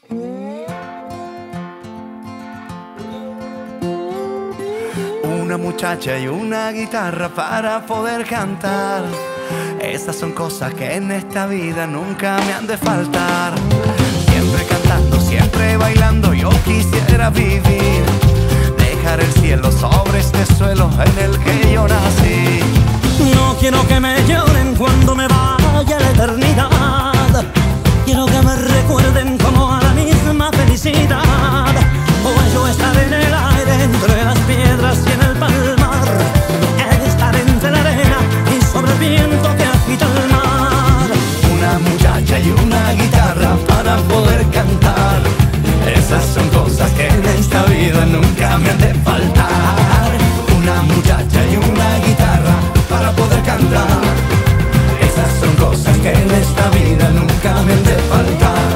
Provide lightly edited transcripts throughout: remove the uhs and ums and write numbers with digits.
Una muchacha y una guitarra para poder cantar. Esas son cosas que en esta vida nunca me han de faltar. Siempre cantando, siempre bailando, yo quisiera vivir. Dejar el cielo sobre este suelo en el que yo nací. No quiero que me lloren cuando me vaya a la eternidad. Quiero que me recuerden como a la misma felicidad. Pues yo estaré en el aire, entre las piedras y en el palmar. Estaré entre la arena y sobre el viento que agita el mar. Una muchacha y una guitarra para poder cantar. Esas son cosas que en esta vida nunca me han de faltar. Una muchacha y una guitarra para poder cantar. Esas son cosas que en esta vida nunca me han de faltar.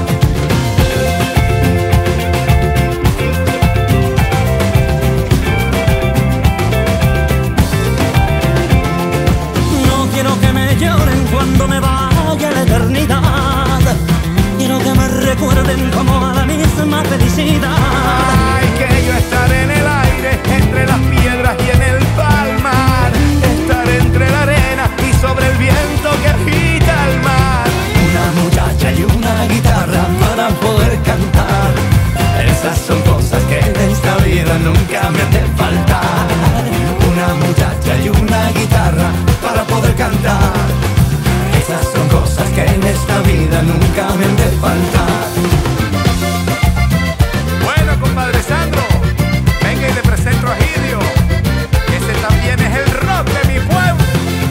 No quiero que me lloren cuando me vaya a la eternidad. Quiero que me recuerden como a la misma felicidad. Ay, que yo estaré en el aire, entre las piedras y en el palmar. Estaré entre la arena y sobre el viento que agita el mar. Una muchacha y una guitarra para poder cantar. Esas son cosas que en esta vida nunca me han de faltar. Una muchacha y una guitarra para poder cantar. Esas son cosas que en esta vida nunca me han de faltar. Bueno, compadre Sandro, venga y le presento a Gidio. Ese también es el rock de mi pueblo.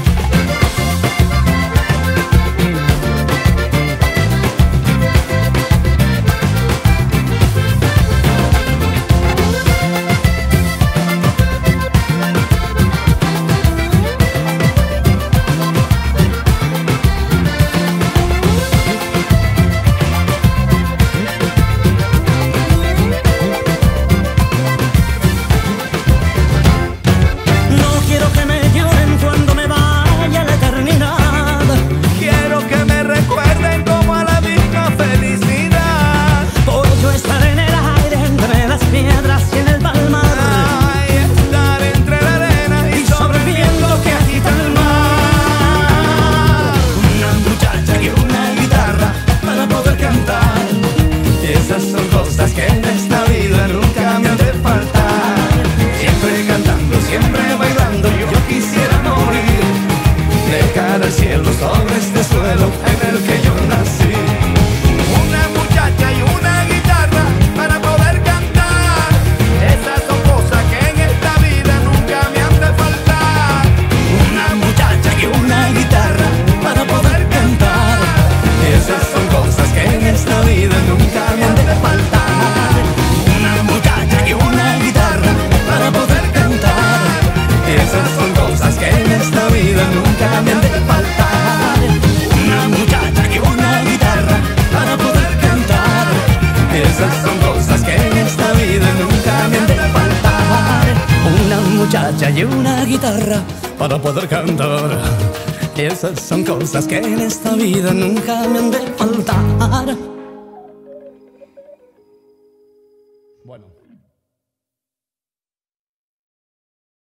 El cielo sobre este suelo en el que yo nací. Una muchacha y una guitarra para poder cantar. Esas son cosas que en esta vida nunca me han de faltar. Una muchacha y una guitarra para poder cantar. Esas son cosas que en esta vida nunca me han de faltar. Una muchacha y una guitarra para poder cantar. Esas son cosas que en esta vida nunca me han de faltar. Una muchacha y una guitarra para poder cantar. Esas son cosas que en esta vida nunca me han de faltar. Una muchacha y una guitarra para poder cantar. Esas son cosas que en esta vida nunca me han de faltar.